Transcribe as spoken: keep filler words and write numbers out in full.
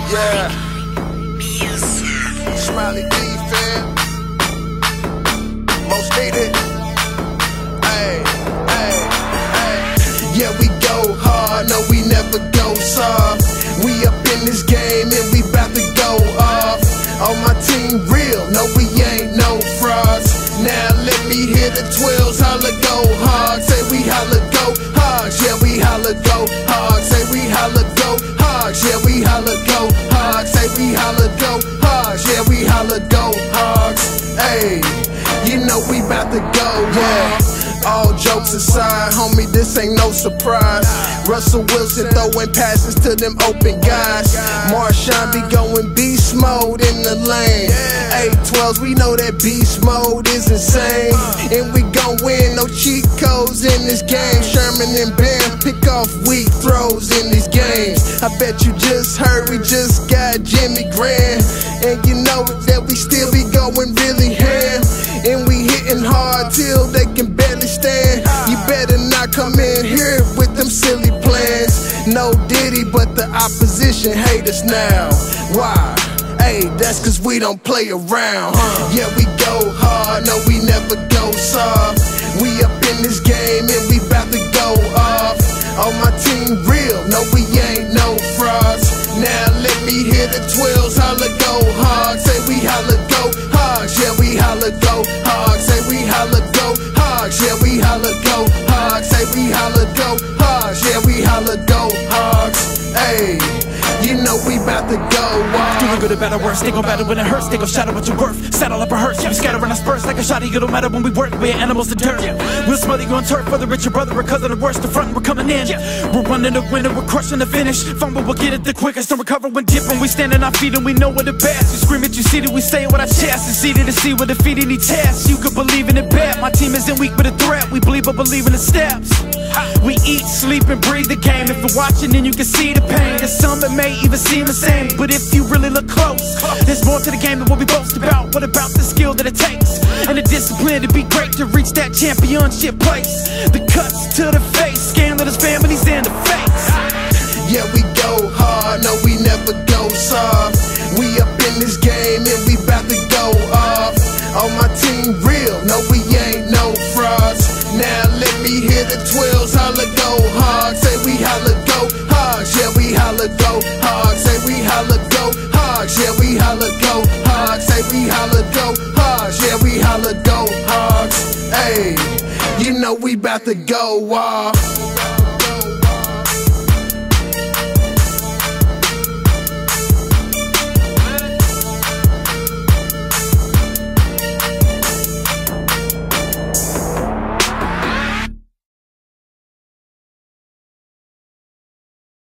Yeah. Smiley-D, fam. Most needed. Ay, ay, ay. Yeah, we go hard, no, we never go soft. We up in this game and we bout to go off. On my team real, no, we ain't no frauds. Now let me hear the twelves holla go hard. Say we holla go hard, yeah, we holla go hard. Say we holla go hard, yeah, we holla go hard. Say we holla go hard, yeah, we holla go hard. Hey, you know we bout to go, yeah. All jokes aside, homie, this ain't no surprise. Russell Wilson throwing passes to them open guys. Marshawn be going beast mode in the lane. eight twelves, we know that beast mode is insane. And we gon' win, no cheat codes in this game. Sherman and Bam pick off weak throws in these games. I bet you just heard we just got Jimmy Graham. And you know that we still be going really ham. And we hitting hard till they can barely stand. You better not come in here with them silly plans. No Diddy, but the opposition hate us now. Why? Hey, that's cause we don't play around. Yeah, we go hard, no, we never go soft. We up in this game and we bout to go off. On my team real, no, we ain't no frauds. Now let me hear the twelves holla go hard. Say we holla go hard, yeah, we holla go hard. Say we holla go hard, yeah, we holla go hard. Say we holla go hard, yeah, we holla go hard. Hey, you know we bout to go wild. Doing good or bad or worse, they gon' battle when it hurts. They gon' shadow what you're worth. Saddle up a hearse, yeah, we scatter in our spurs like a shot. It don't matter when we work, we're animals to dirt. We'll smother you on turf, whether it's your brother or cousin or worse. The front, we're coming in. We're running the winner, we're crushing the finish. Fumble, we'll get it the quickest. Don't recover when dipping. We stand on our feet and we know what the best. We scream it, you see that we say it with our chest. It's easy to see we're defeating any test. You could believe in it bad. My team isn't weak but a threat. We believe but believe in the steps. We eat, sleep, and breathe the game. If you're watching, then you can see the pain. To some it may even seem the same, but if you really look close, there's more to the game than what we boast about. What about the skill that it takes and the discipline to be great, to reach that championship place? The cuts to the face, scandalous families in the face. Yeah, we go hard, no, we never go soft. We up in this game and we bout to go off. On my team real, no, we ain't no frauds. Now let me hear the twelves holla go hard. Say we holla go hard, yeah, we holla go hard. Say we holla go hard, yeah, we holla go hard. Say we holla go hard, yeah, we holla go hard. Hey, you know we bout to go off.